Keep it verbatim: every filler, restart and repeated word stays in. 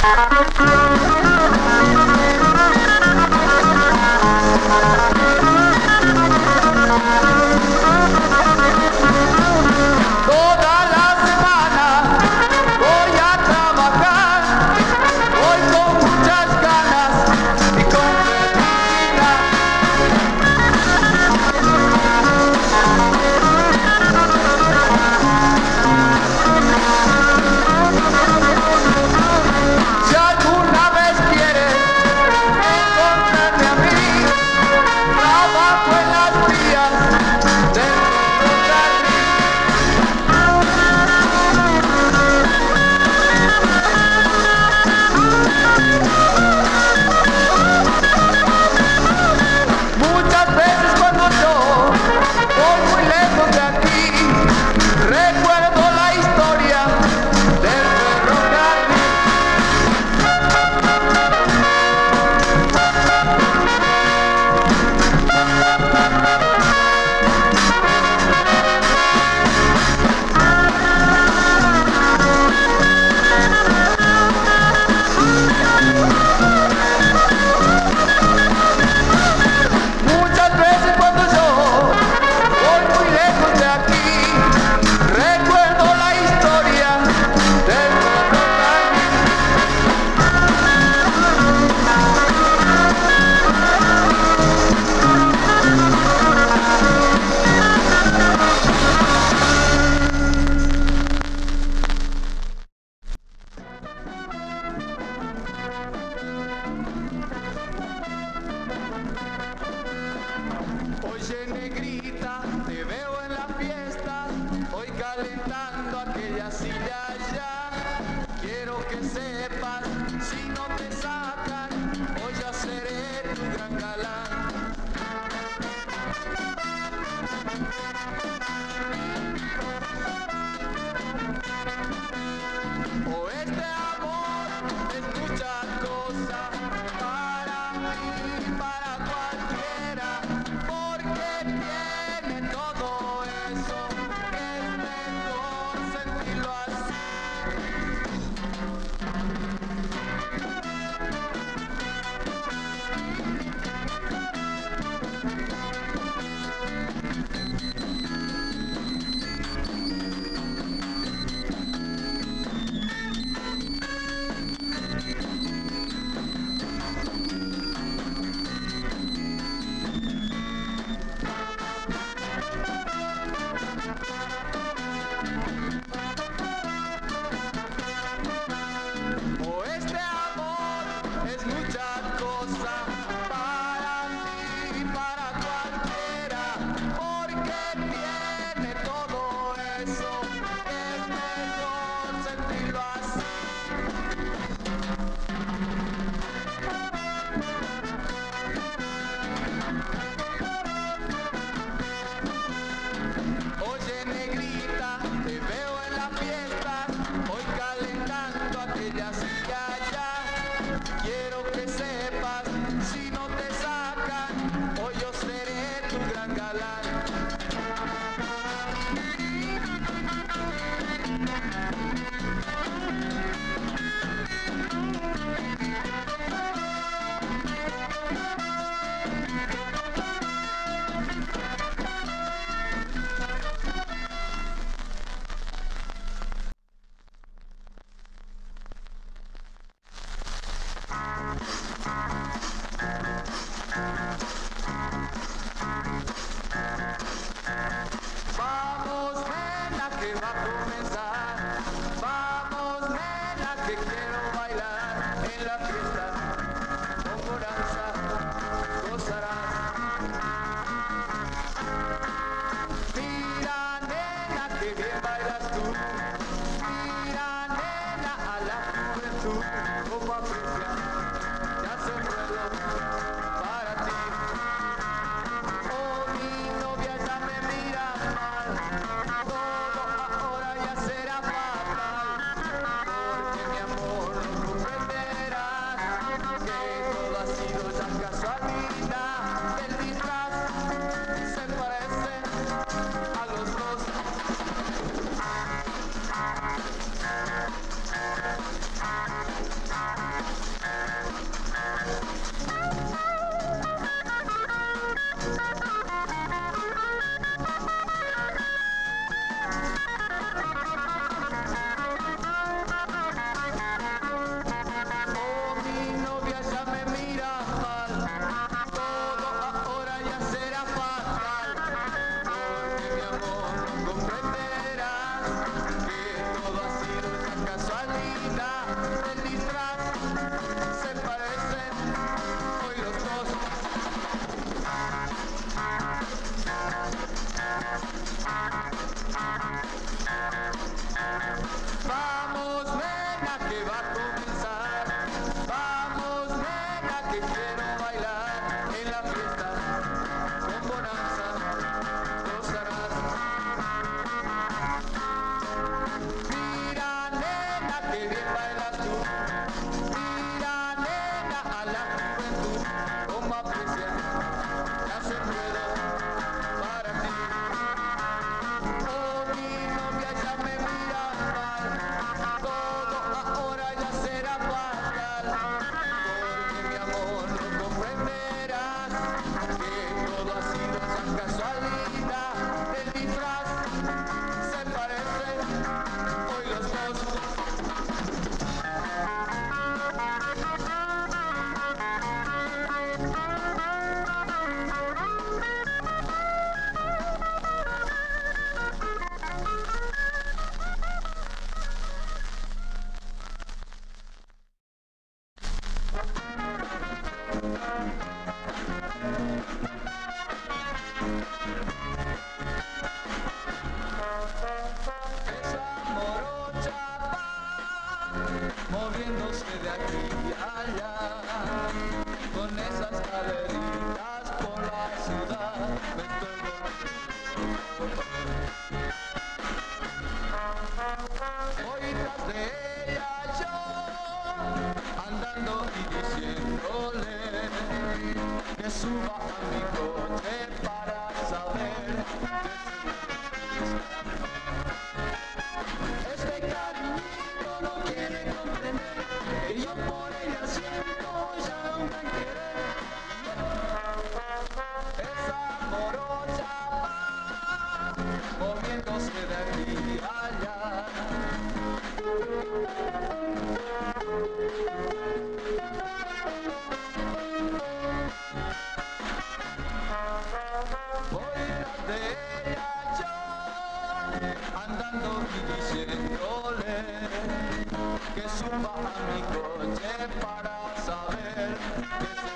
Ah. va a comenzar. Vamos, nena, que quiero bailar en la fiesta con bonanza, gozarás. Mira, nena, que bien bailas tú. Mira, nena, a la juventud, como aprecia, que hace ruedo para ti. Oh, mi novia ya me mira mal, todo ahora ya será fatal, porque mi amor no comprenderás que todo ha sido esa casualidad. El disfraz se parece hoy los dos. Esa morocha va moviéndose de aquí a allá, con esas caderitas por la ciudad. Me estoy volviendo. Voy tras de ella yo, andando y diciéndole que suba a mi coche para saber este cariñito no quiere comprender que yo por ella siento ya un gran querer. Esa morocha va moviéndose de aquí a allá. Voy tras de ella yo, andando y diciéndole que suba a mi coche para saber que